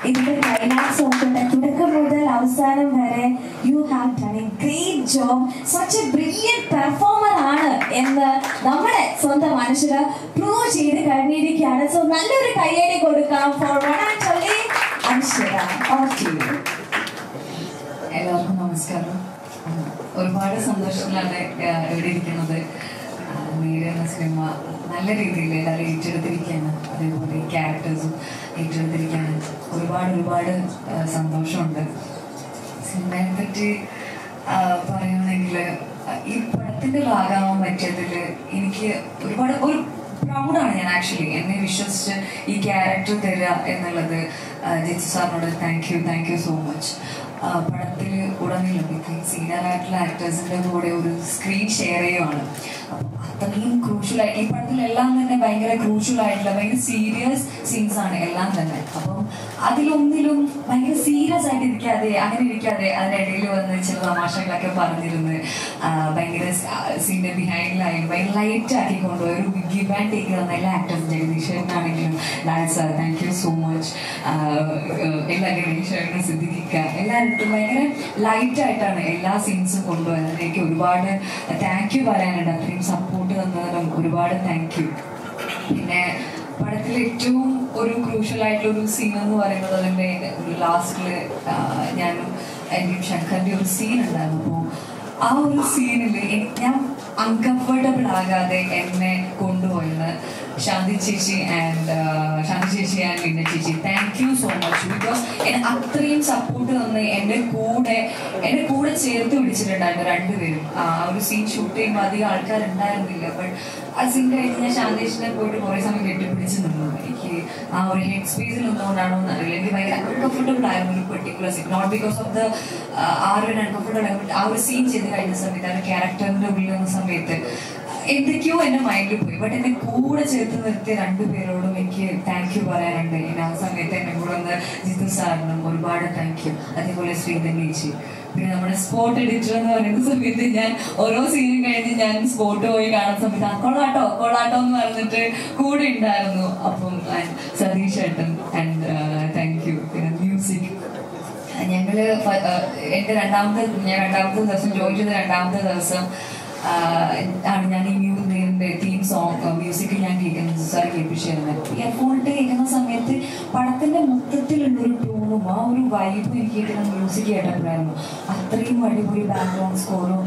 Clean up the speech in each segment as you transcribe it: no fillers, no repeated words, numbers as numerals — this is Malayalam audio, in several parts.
ഇതിന്റെ ക്ലൈമാക്സ് നോക്കട്ടെ, തുടക്കം മുതൽ അവസാനം വരെ you have done a great job. Such a brilliant performer ആണ് എന്ന് നമ്മുടെ സ്വന്തം മനുഷ്യര് പ്രൂവ് ചെയ്ത് കഴിഞ്ഞിരിക്കുകയാണ്. സോ നല്ലൊരു കയ്യടി കൊടുക്കാം for one and only Anshitha. എല്ലാവർക്കും നമസ്കാരം. ഒരുപാട് സന്തോഷത്തിലാണ് ഇവിടെ ഇരിക്കുന്നത്. നേരെ എന്ന സിനിമ നല്ല രീതിയിൽ എല്ലാവരും ഏറ്റെടുത്തിരിക്കുകയാണ്. അതേപോലെ ഈ ക്യാരക്ടേഴ്സും ഏറ്റെടുത്തിരിക്കുകയാണ്. ഒരുപാട് സന്തോഷമുണ്ട്. സിനിമയെ പറ്റി പറയുകയാണെങ്കിൽ ഈ പടത്തിൻ്റെ ഭാഗമാകാൻ പറ്റിയതിൽ എനിക്ക് ഒരു പ്രൗഡാണ്. ഞാൻ ആക്ച്വലി എന്നെ വിശ്വസിച്ച് ഈ ക്യാരക്ടർ തരിക എന്നുള്ളത് ജിത്തു സാറിനോട് താങ്ക് യു സോ മച്ച്. പടത്തിൽ ഉടനീളം സീനിയർ ആയിട്ടുള്ള ആക്ടേഴ്സിൻ്റെ കൂടെ ഒരു സ്ക്രീൻ ഷെയർ ചെയ്യുവാണ്. അപ്പം അത്രയും ക്രൂഷ്യലായിട്ട് ഈ പടത്തിലെല്ലാം തന്നെ ഭയങ്കര ക്രൂഷ്യലായിട്ടുള്ള ഭയങ്കര സീരിയസ് സീൻസ് ആണ് എല്ലാം തന്നെ. അപ്പം അതിലൊന്നിലും ഭയങ്കര സീരിയസ് ആയിട്ട് ഇരിക്കാതെ അതിനിടയിൽ വന്ന് ചില തമാശകളൊക്കെ പറഞ്ഞിരുന്ന് ഭയങ്കര സീൻ്റെ ബിഹൈൻഡിലായാലും ഭയങ്കര ലൈറ്റ് ആക്കി കൊണ്ടുപോയി ഒരു ഗിവ് ആൻഡ് ടേക്ക് തന്ന എല്ലാ ആക്ടേഴ്സും ജഗദീഷേട്ടനാണെങ്കിലും Lal sir thank you so much. എല്ലാ ഗണേശേട്ടനും സിദ്ദിഖിക്ക എല്ലാവരും ഭയങ്കര ലൈറ്റായിട്ടാണ് എല്ലാ സീൻസും കൊണ്ടുപോയത്. എനിക്ക് ഒരുപാട് താങ്ക് യു പറയാനുണ്ട്. അത്രയും സപ്പോർട്ട് തന്നതിനും ഒരുപാട് താങ്ക് യു. പിന്നെ പടത്തിൽ ഏറ്റവും ഒരു ക്രൂഷ്യലായിട്ടുള്ളൊരു സീൻ എന്ന് പറയുന്നത് അതിൻ്റെ ഒരു ലാസ്റ്റിൽ ഞാനും എൻ്റെയും ശങ്കറിൻ്റെ ഒരു സീൻ ഉണ്ടായിരുന്നു. അപ്പോൾ ആ ഒരു സീനിൽ ഞാൻ അൺകംഫർട്ടബിൾ ആകാതെ എന്നെ കൊണ്ടുപോയത് ശാന്തി ചേച്ചി ആൻഡ് ലിന്ന ചേച്ചി thank you so much. Because എന്നെ അത്രയും സപ്പോർട്ട് തന്ന് എൻ്റെ കൂടെ ചേർത്ത് പിടിച്ചിട്ടുണ്ടായിരുന്നു രണ്ടുപേരും. ആ ഒരു സീൻ ഷൂട്ട് ചെയ്യുമ്പോൾ അധികം ആൾക്കാരുണ്ടായിരുന്നില്ല. ബട്ട് ആ സീൻ കഴിഞ്ഞ് ഞാൻ ശാന്തി ചേച്ചിനെ പോയിട്ട് കുറേ സമയം കെട്ടിപ്പിടിച്ച് നിന്നു. എനിക്ക് ആ ഒരു ഹെഡ് സ്പേസിൽ നിന്നുകൊണ്ടാണോ എന്നറിയില്ല, എനിക്ക് ഭയങ്കര അൺകംഫർട്ടബിൾ ആയിരുന്നു ഒരു particular scene. Not because of the ആ ഒരു അൺകംഫർട്ടബിൾ ആയിരുന്നു. ആ ഒരു സീൻ ചെയ്ത് കഴിഞ്ഞ സമയത്ത് ആ ഒരു ക്യാരക്ടറിൻ്റെ ഉള്ളിൽ വന്ന സമയത്ത് എന്തൊക്കെയോ എൻ്റെ മൈൻഡിൽ പോയി. ബട്ട് എന്നെ കൂടെ ചേർത്ത് നിർത്തിയ രണ്ടുപേരോടും എനിക്ക് താങ്ക് യു പറയാനുണ്ട്. ആ സമയത്ത് എന്നെ കൂടെ വന്ന് ജിത്തു സാറിനും ഒരുപാട് താങ്ക് യു. അതേപോലെ ശ്രീധൻ ചേച്ചി. പിന്നെ നമ്മുടെ സ്പോട്ട് എഡിറ്റർ എന്ന് പറയുന്ന സമയത്ത് ഞാൻ ഓരോ സീനും കഴിഞ്ഞ് ഞാൻ സ്പോട്ട് പോയി കാണുന്ന സമയത്ത് കൊള്ളാട്ടോ എന്ന് പറഞ്ഞിട്ട് കൂടെ ഉണ്ടായിരുന്നു. അപ്പം സതീഷ് ഏട്ടൻ ആൻഡ് താങ്ക് യു. പിന്നെ മ്യൂസിക് ഞങ്ങൾ എൻ്റെ രണ്ടാമത്തെ ദിവസം ജോയിൻ ചെയ്ത രണ്ടാമത്തെ ദിവസം ആണ് ഞാൻ ഈ മ്യൂസിക്കിൻ്റെ തീം സോങ് മ്യൂസിക് ഞാൻ കേൾക്കുന്നത് സാർ കേൾപ്പിച്ചിരുന്നത്. എയർഫോണിട്ട് കേൾക്കുന്ന സമയത്ത് പടത്തിൻ്റെ മൊത്തത്തിലുള്ളൊരു ടൂണും ആ ഒരു വൈബും എനിക്ക് കേൾക്കുന്ന മ്യൂസിക് കേട്ടപ്പോഴായിരുന്നു. അത്രയും അടിപൊളി ബാക്ക്ഗ്രൗണ്ട് സ്കോറും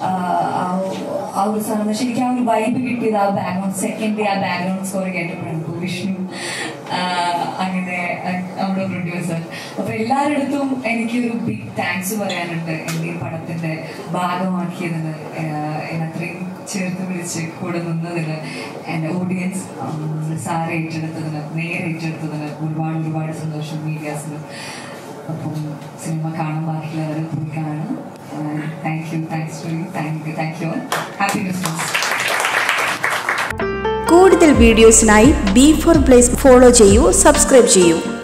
ആ ഒരു സാധനം ശരിക്കും ആ ഒരു വൈബ് കിട്ടിയത് ആ ബാക്ക്ഗ്രൗണ്ട് സെക്കൻഡ് ആ ബാക്ക്ഗ്രൗണ്ട് സ്കോർ കേട്ടപ്പോഴാണ്. വിഷ്ണു അങ്ങനെ നമ്മുടെ പ്രൊഡ്യൂസർ. അപ്പോൾ എല്ലാവരുടെ എനിക്കൊരു ബിഗ് താങ്ക്സ് പറയാനുണ്ട് എൻ്റെ ഈ പടത്തിൻ്റെ ഭാഗമാക്കിയതിന്, എന്നത്രയും ചേർത്ത് പിടിച്ച് കൂടെ നിന്നതിന്, എൻ്റെ ഓഡിയൻസ് സാറ് ഏറ്റെടുത്തതിന്, നേരെ ഏറ്റെടുത്തതിന് ഒരുപാട് സന്തോഷം മീഡിയാസിന്. അപ്പം സിനിമ കാണാൻ ബാക്കിയുള്ളവർ പോയി കാണണം. Thank you. Happy Christmas. കൂടുതൽ വീഡിയോസിനായി B4 Place ഫോളോ ചെയ്യൂ, സബ്സ്ക്രൈബ് ചെയ്യൂ.